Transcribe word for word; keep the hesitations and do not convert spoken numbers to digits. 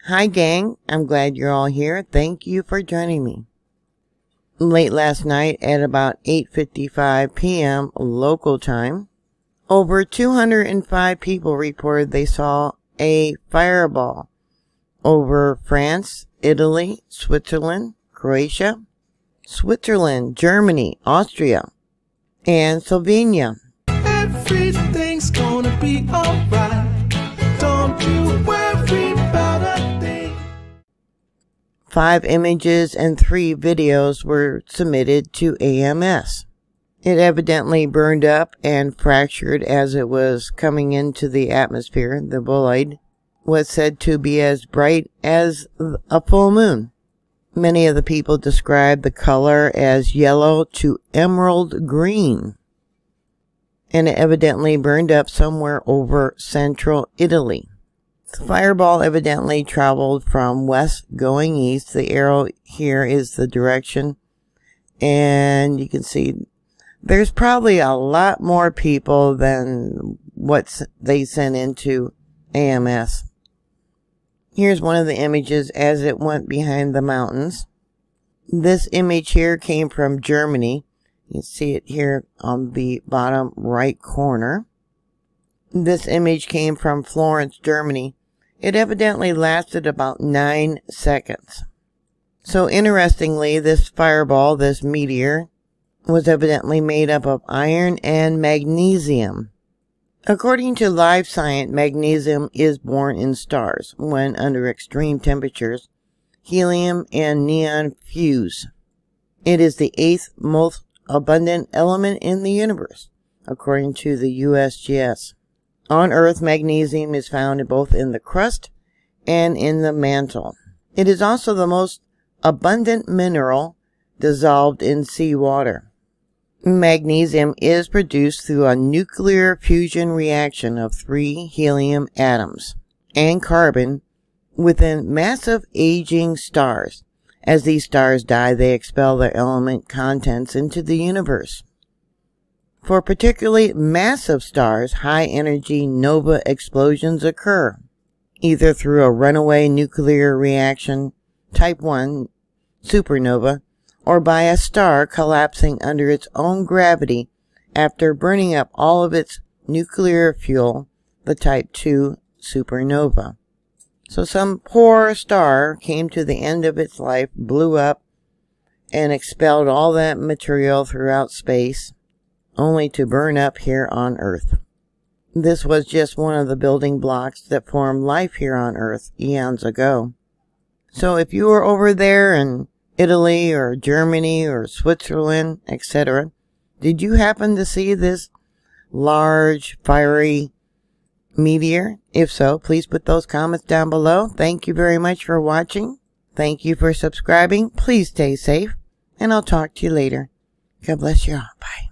Hi gang, I'm glad you're all here. Thank you for joining me. Late last night at about eight fifty-five p m local time, over two hundred five people reported they saw a fireball over France, Italy, Switzerland, Croatia, Switzerland, Germany, Austria, and Slovenia. Everything's gonna be alright. Don't you worry about a thing. Five images and three videos were submitted to A M S. It evidently burned up and fractured as it was coming into the atmosphere. The bolide was said to be as bright as a full moon. Many of the people described the color as yellow to emerald green. And it evidently burned up somewhere over central Italy. The fireball evidently traveled from west going east. The arrow here is the direction. And you can see there's probably a lot more people than what they sent into A M S. Here's one of the images as it went behind the mountains. This image here came from Germany. You can see it here on the bottom right corner. This image came from Florence, Germany. It evidently lasted about nine seconds. So interestingly, this fireball, this meteor, was evidently made up of iron and magnesium. According to Live Science, magnesium is born in stars when under extreme temperatures, helium and neon fuse. It is the eighth most abundant element in the universe, according to the U S G S. On Earth, magnesium is found both in the crust and in the mantle. It is also the most abundant mineral dissolved in seawater. Magnesium is produced through a nuclear fusion reaction of three helium atoms and carbon within massive aging stars. As these stars die, they expel their element contents into the universe. For particularly massive stars, high-energy nova explosions occur, either through a runaway nuclear reaction, type one supernova, or by a star collapsing under its own gravity after burning up all of its nuclear fuel, the type two supernova. So some poor star came to the end of its life, blew up, and expelled all that material throughout space, only to burn up here on Earth. This was just one of the building blocks that formed life here on Earth eons ago. So if you were over there in Italy or Germany or Switzerland, et cetera, did you happen to see this large, fiery meteor? If so, please put those comments down below. Thank you very much for watching. Thank you for subscribing. Please stay safe, and I'll talk to you later. God bless you all. Bye.